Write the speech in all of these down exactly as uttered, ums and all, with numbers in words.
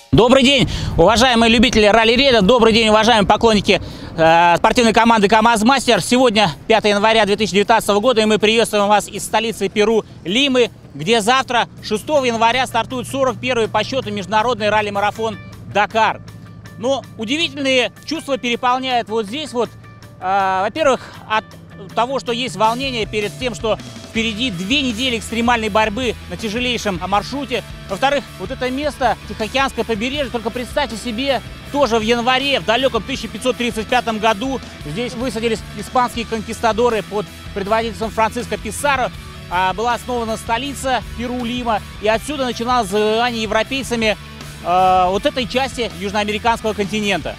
Добрый день, уважаемые любители ралли-рейда, добрый день, уважаемые поклонники э, спортивной команды КамАЗ-Мастер. Сегодня пятое января две тысячи девятнадцатого года, и мы приветствуем вас из столицы Перу, Лимы, где завтра, шестого января, стартует сорок первый по счету международный ралли-марафон Дакар. Но удивительные чувства переполняют вот здесь вот. Э, во-первых, от того, что есть волнение перед тем, что впереди две недели экстремальной борьбы на тяжелейшем маршруте. Во-вторых, вот это место, Тихоокеанское побережье, только представьте себе, тоже в январе, в далеком тысяча пятьсот тридцать пятом году, здесь высадились испанские конкистадоры под предводительством Франциско Писаро. Была основана столица Перу, Лима, и отсюда начиналось завоевание европейцами э, вот этой части южноамериканского континента.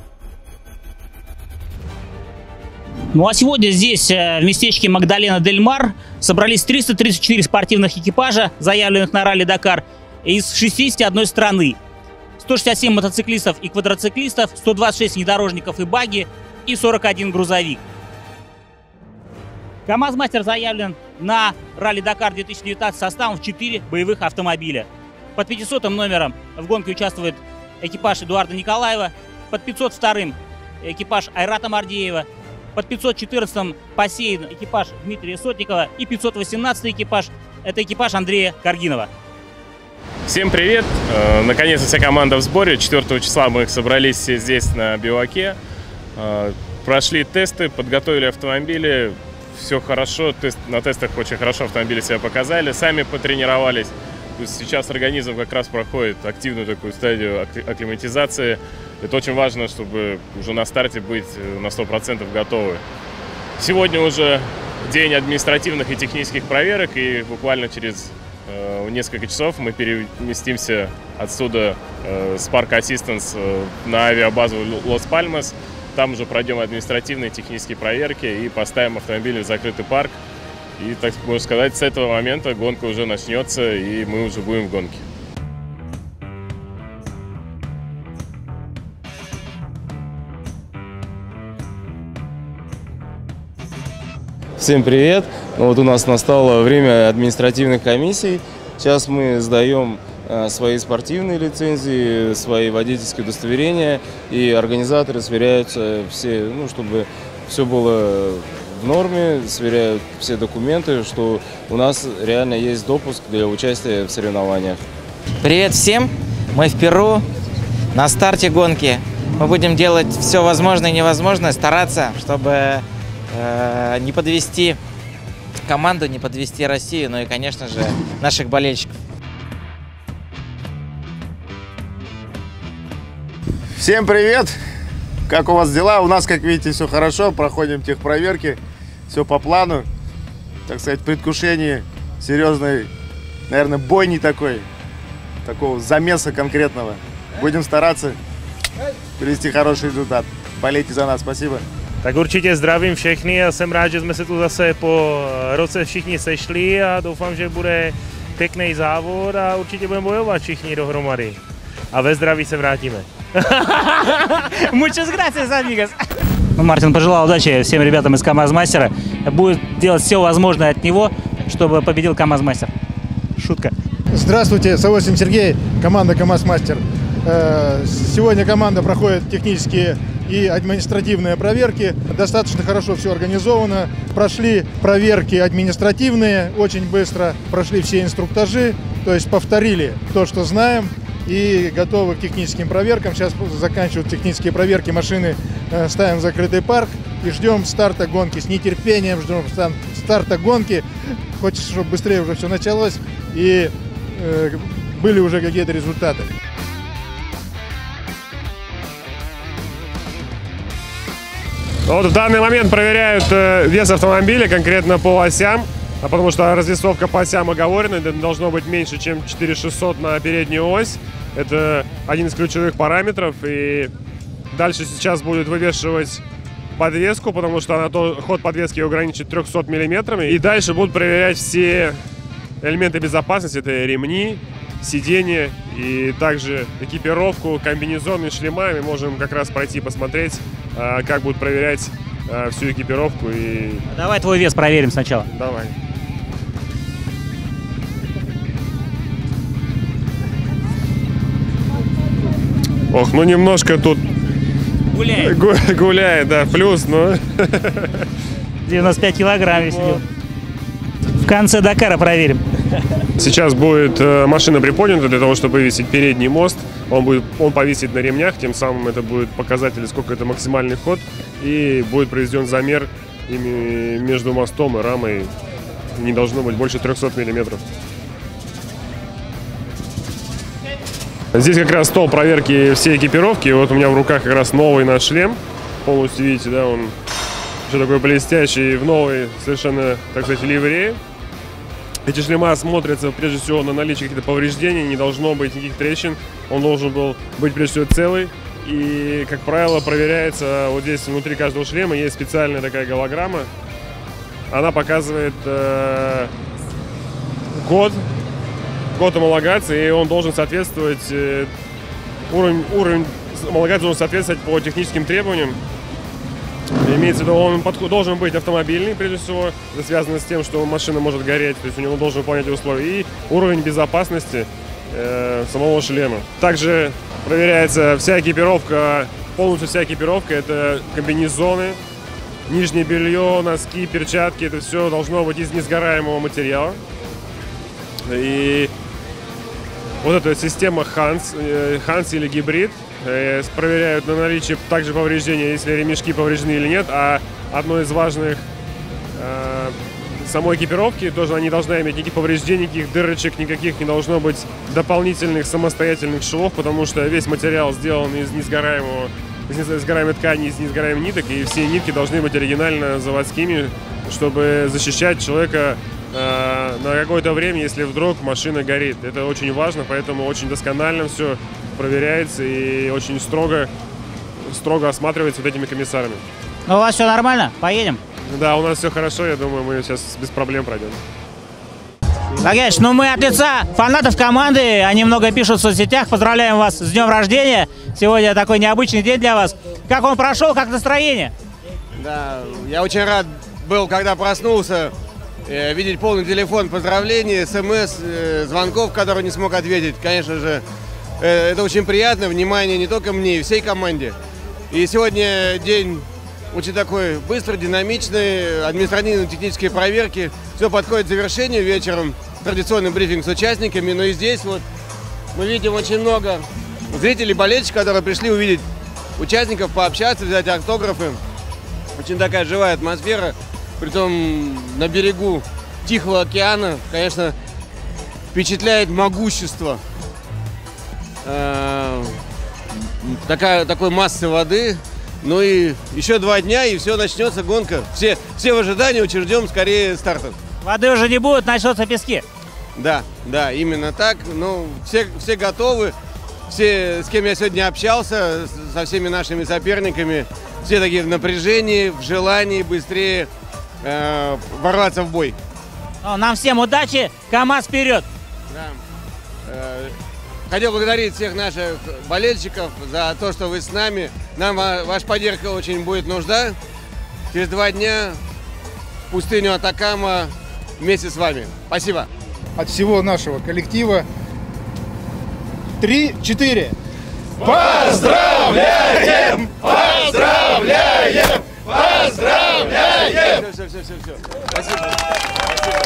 Ну а сегодня здесь, в местечке Магдалена-дель-Мар, собрались триста тридцать четыре спортивных экипажа, заявленных на ралли Дакар, из шестидесяти одной страны. сто шестьдесят семь мотоциклистов и квадроциклистов, сто двадцать шесть внедорожников и багги и сорок один грузовик. КамАЗ-Мастер заявлен на ралли Дакар две тысячи девятнадцать составом в четыре боевых автомобиля. Под пятисотым номером в гонке участвует экипаж Эдуарда Николаева, под пятьсот вторым экипаж Айрата Мардеева, под пятьсот четырнадцатым посеян экипаж Дмитрия Сотникова и пятьсот восемнадцатый экипаж – это экипаж Андрея Каргинова. Всем привет! Наконец-то вся команда в сборе. четвёртого числа мы собрались все здесь на биваке. Прошли тесты, подготовили автомобили. Все хорошо, тест, на тестах очень хорошо автомобили себя показали. Сами потренировались. То есть сейчас организм как раз проходит активную такую стадию акклиматизации. Это очень важно, чтобы уже на старте быть на сто процентов готовы. Сегодня уже день административных и технических проверок, и буквально через э, несколько часов мы переместимся отсюда э, с парка Ассистенс э, на авиабазу Лос-Пальмас. Там уже пройдем административные и технические проверки и поставим автомобили в закрытый парк. И, так можно сказать, с этого момента гонка уже начнется, и мы уже будем в гонке. Всем привет! Вот у нас настало время административных комиссий. Сейчас мы сдаем свои спортивные лицензии, свои водительские удостоверения, и организаторы сверяются все, ну, чтобы все было в норме, сверяют все документы, что у нас реально есть допуск для участия в соревнованиях. Привет всем! Мы в Перу, на старте гонки. Мы будем делать все возможное и невозможное, стараться, чтобы э, не подвести команду, не подвести Россию, ну и, конечно же, наших болельщиков. Всем привет! Как у вас дела? У нас, как видите, все хорошо, проходим техпроверки, все по плану. Так сказать, в предвкушении серьезной, наверное, бойни такой, такого замеса конкретного. Будем стараться привести хороший результат. Болейте за нас, спасибо. Tak určitě zdravím všechny a jsem rád, že jsme se tu zase po roce všichni sešli a doufám, že bude pěkný závod a určitě budeme bojovat všichni dohromady. A ve zdraví se vrátíme. Muchas gracias, amigos. Ну, Мартин пожелал удачи всем ребятам из КамАЗ-Мастера. Будет делать все возможное от него, чтобы победил КамАЗ-Мастер. Шутка. Здравствуйте, Савосин Сергей, команда КамАЗ-Мастер. Сегодня команда проходит технические и административные проверки. Достаточно хорошо все организовано. Прошли проверки административные очень быстро, прошли все инструктажи, то есть повторили то, что знаем, и готовы к техническим проверкам. Сейчас заканчивают технические проверки, машины ставим в закрытый парк и ждем старта гонки. С нетерпением ждем старта гонки. Хочется, чтобы быстрее уже все началось и э, были уже какие-то результаты. Вот в данный момент проверяют вес автомобиля конкретно по осям, потому что развесовка по осям оговорена, это должно быть меньше, чем четыре тысячи шестьсот на переднюю ось. Это один из ключевых параметров, и дальше сейчас будет вывешивать подвеску, потому что она то, ход подвески ограничит трёхсот миллиметрами. И дальше будут проверять все элементы безопасности, это ремни, сиденья и также экипировку, комбинезоны, шлема. Мы можем как раз пройти посмотреть, как будут проверять всю экипировку. И... Давай твой вес проверим сначала. Давай. Ох, ну немножко тут Гуляет. гу- гуляет, да, плюс, но... девяносто пять килограмм весил. В конце Дакара проверим. Сейчас будет э, машина приподнята для того, чтобы вывесить передний мост. Он, будет, он повисит на ремнях, тем самым это будет показатель, сколько это максимальный ход. И будет проведен замер ими между мостом и рамой. Не должно быть больше трехсот миллиметров. Здесь как раз стол проверки всей экипировки. Вот у меня в руках как раз новый наш шлем. Полностью, видите, да, он еще такой блестящий, в новой совершенно, так сказать, ливрее. Эти шлема смотрятся прежде всего на наличие каких-то повреждений, не должно быть никаких трещин. Он должен был быть прежде всего целый. И, как правило, проверяется, вот здесь внутри каждого шлема есть специальная такая голограмма. Она показывает э, код, код homologации, и он должен соответствовать, э, уровень, уровень homologации должен соответствовать по техническим требованиям. Имеется в виду, он подход, должен быть автомобильный, прежде всего, связано с тем, что машина может гореть, то есть у него должен выполнять условия, и уровень безопасности э, самого шлема. Также проверяется вся экипировка, полностью вся экипировка, это комбинезоны, нижнее белье, носки, перчатки, это все должно быть из несгораемого материала. И вот эта система Ханс, Ханс или гибрид, проверяют на наличие также повреждения, если ремешки повреждены или нет. А одно из важных э, самой экипировки, тоже она не должна иметь никаких повреждений, никаких дырочек, никаких не должно быть дополнительных самостоятельных швов, потому что весь материал сделан из несгораемого, из несгораемой ткани, из несгораемых ниток, и все нитки должны быть оригинально заводскими, чтобы защищать человека э, на какое-то время, если вдруг машина горит. Это очень важно, поэтому очень досконально все проверяется и очень строго, строго осматривается вот этими комиссарами. Ну, у вас все нормально? Поедем? Да, у нас все хорошо, я думаю, мы сейчас без проблем пройдем. Нагеш, ну мы от лица фанатов команды, они много пишут в соцсетях, поздравляем вас с днем рождения. Сегодня такой необычный день для вас. Как он прошел, как настроение? Да, я очень рад был, когда проснулся, э, видеть полный телефон поздравлений, смс, э, звонков, которые не смог ответить. Конечно же, э, это очень приятно, внимание не только мне, и всей команде. И сегодня день очень такой быстрый, динамичный, административно-технические проверки. Все подходит к завершению, вечером традиционный брифинг с участниками. Но и здесь вот мы видим очень много зрителей, болельщиков, которые пришли увидеть участников, пообщаться, взять автографы. Очень такая живая атмосфера, притом на берегу Тихого океана. Конечно, впечатляет могущество э, такая, такой массы воды. Ну и еще два дня, и все, начнется гонка. Все, все в ожидании, очень ждем скорее старта. Воды уже не будет, начнутся пески. Да, да, именно так. Ну, все, все готовы. Все, с кем я сегодня общался, со всеми нашими соперниками, все такие в напряжении, в желании быстрее э, ворваться в бой. Ну, нам всем удачи, КамАЗ вперед! Да. Э, Хотел благодарить всех наших болельщиков за то, что вы с нами. Нам ваша поддержка очень будет нужна. Через два дня в пустыню Атакама вместе с вами. Спасибо. От всего нашего коллектива. Три, четыре. Поздравляем! Поздравляем! Поздравляем! Все, все, все, все. Спасибо. Спасибо.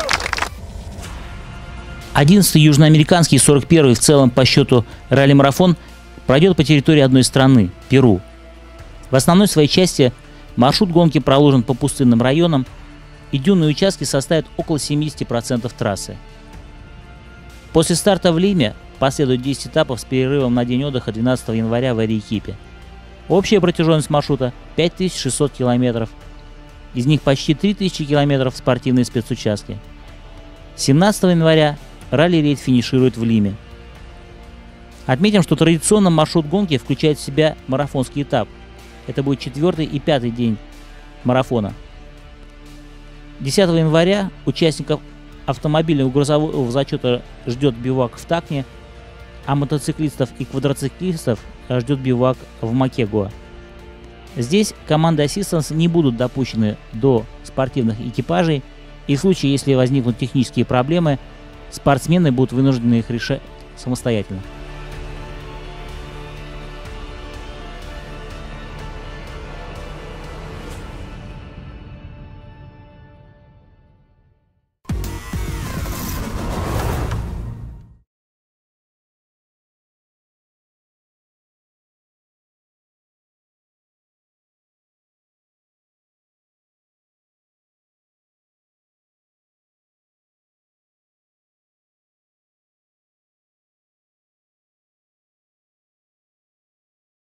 одиннадцатый южноамериканский, сорок первый в целом по счету ралли-марафон пройдет по территории одной страны – Перу. В основной своей части маршрут гонки проложен по пустынным районам, и дюнные участки составят около семидесяти процентов трассы. После старта в Лиме последует десять этапов с перерывом на день отдыха двенадцатого января в Арейкипе. Общая протяженность маршрута – пять тысяч шестьсот километров, из них почти три тысячи километров в спортивные спецучастки. семнадцатого января ралли-рейд финиширует в Лиме. Отметим, что традиционно маршрут гонки включает в себя марафонский этап. Это будет четвертый и пятый день марафона. десятого января участников автомобильного грузового зачета ждет бивак в Такне, а мотоциклистов и квадроциклистов ждет бивак в Макегуа. Здесь команды Assistance не будут допущены до спортивных экипажей, и в случае, если возникнут технические проблемы, спортсмены будут вынуждены их решать самостоятельно.